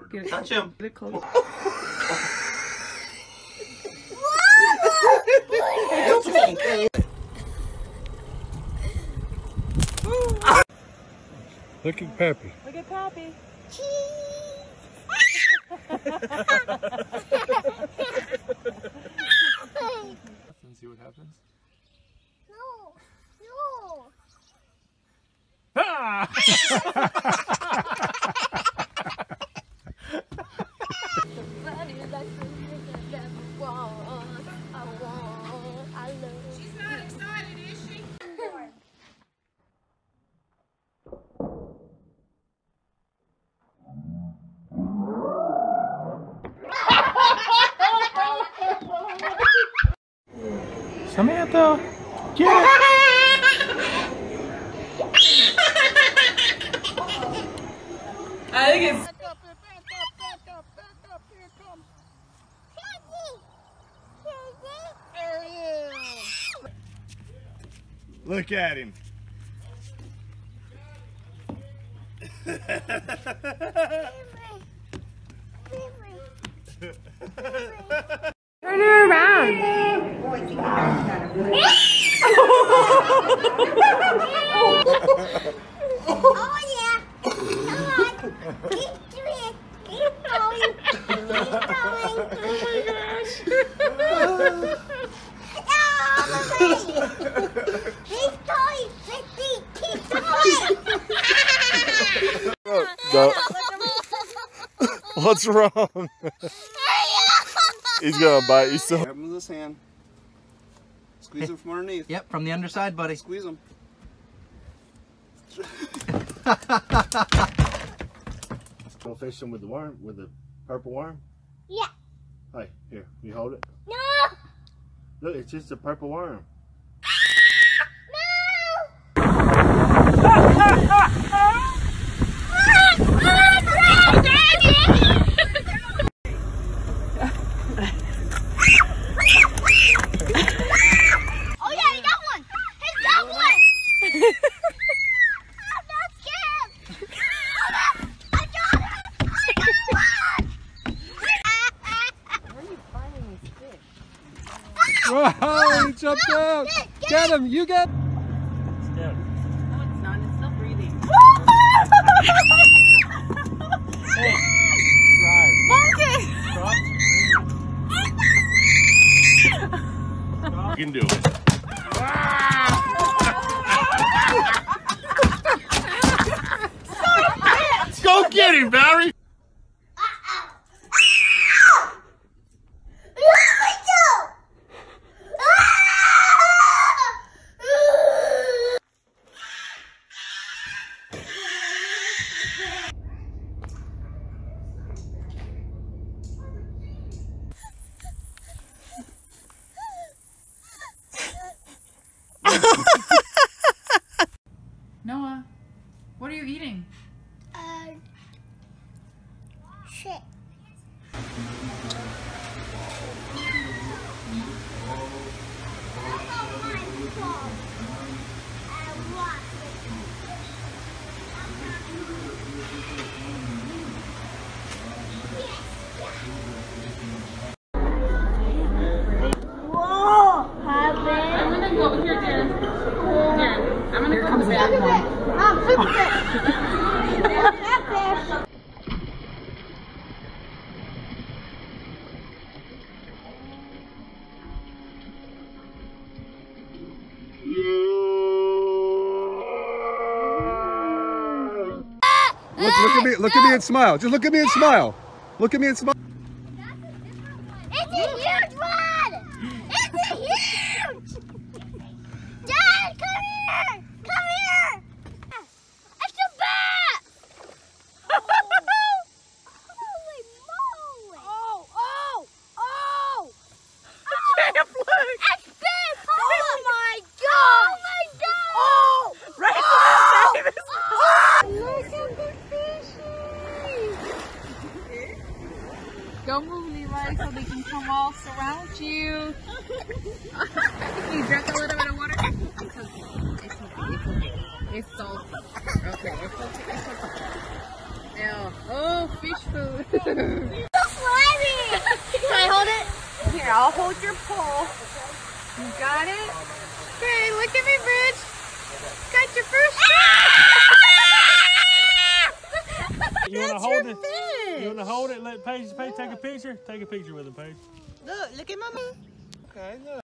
Get it. Touch him. Get it close. Look at Pappy. Look at Pappy. Let's see what happens. No. No. Ah! She's not excited, is she? Samantha, get it! I think it's. Back up, here it comes. There he is. Look at him. Turn her around. Oh yeah. Come on. Keep doing it. Keep going. Keep going. Oh my gosh. Keep going. Keep going. No. What's wrong? He's gonna bite you so. Grab him with his hand. Squeeze him from underneath. Yep, from the underside, buddy. Squeeze him. Go fish him with the worm, with the purple worm. Yeah. Hey, here, you hold it. No. Look, it's just a purple worm. Oh yeah, he got one. He got one. I'm not scared. I got it. I got one. Where are you finding these fish? Whoa, he jumped out. Get him, you get. No, it's not. It's still breathing. Hey, drive. You can do it. Go get him, Barry. Noah, what are you eating? Shit. I'm gonna go with your Jen. Jen, I'm gonna come back one. Mom, flip it. Catfish. Look at me and smile. Just look at me and smile. Look at me and smile. It's a huge one! It's a huge! Dad, come here! Come here! It's a bat! Holy moly! Oh! It's big! Oh my god! Oh my god! Oh! Right Oh! to the face. Look at the fishies! Go move, Levi, so they can come all surround you. You drank a little bit of water? It's okay. It's okay. It's salty. Okay, it's okay. It's okay. Ew. Oh. fish food. So slimy. Can I hold it? Here, I'll hold your pole. You got it? Okay, look at me, bitch. Got your first You want to hold it? You want to hold it? Let Paige take a picture? Take a picture with it, Paige. Look at mama. Okay, look.